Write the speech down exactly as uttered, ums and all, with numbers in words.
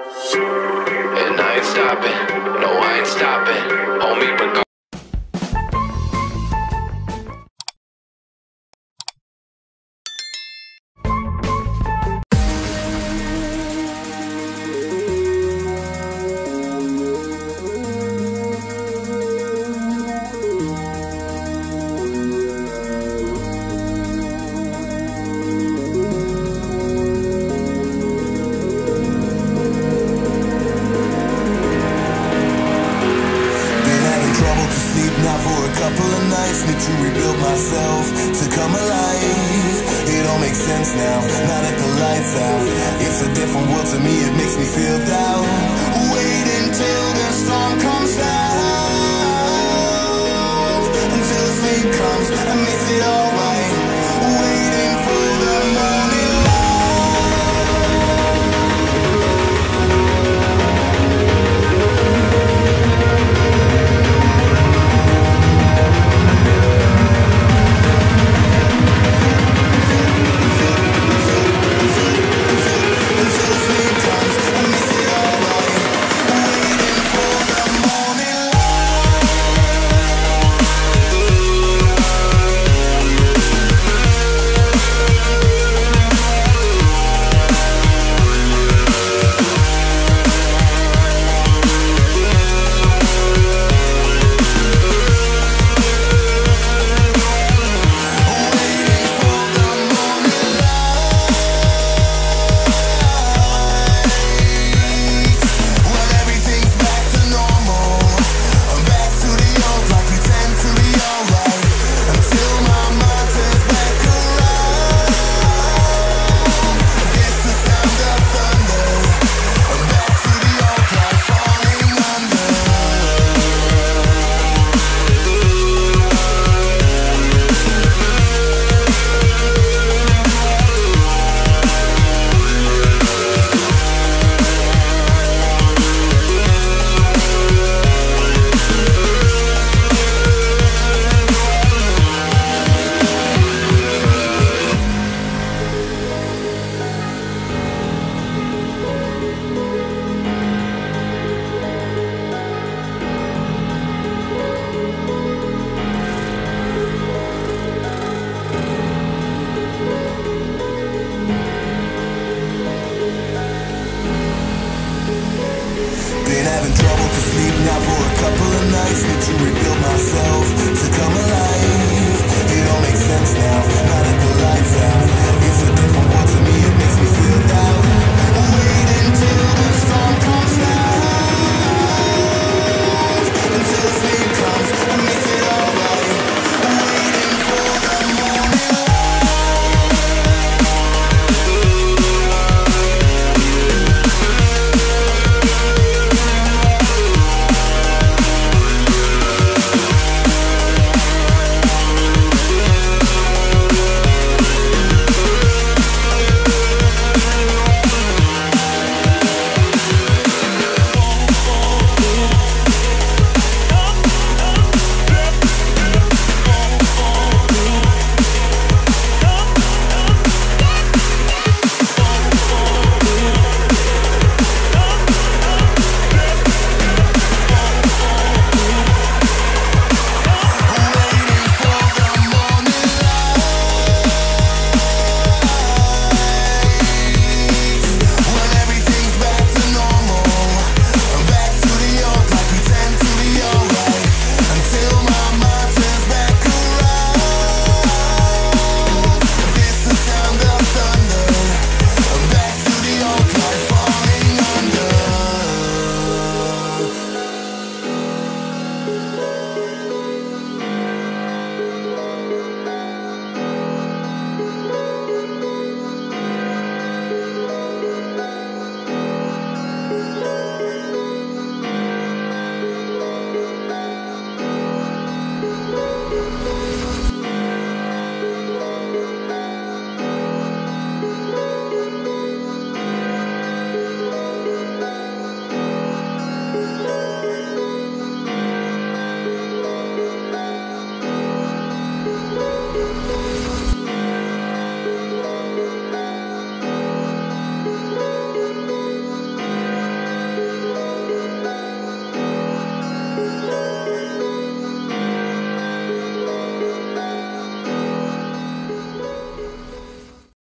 And I ain't stopping, no I ain't stopping, homie, regardless. Now for a couple of nights, need to rebuild myself to come alive. It all makes sense now, now that the lights out. It's a different world to me, it makes me feel down. Wait until the storm comes down, until the sleep comes and makes it alright. Waiting for the morning light. Been having trouble to sleep now for a couple of nights. Need to rebuild myself to come alive. It all makes sense now, now that the lights out.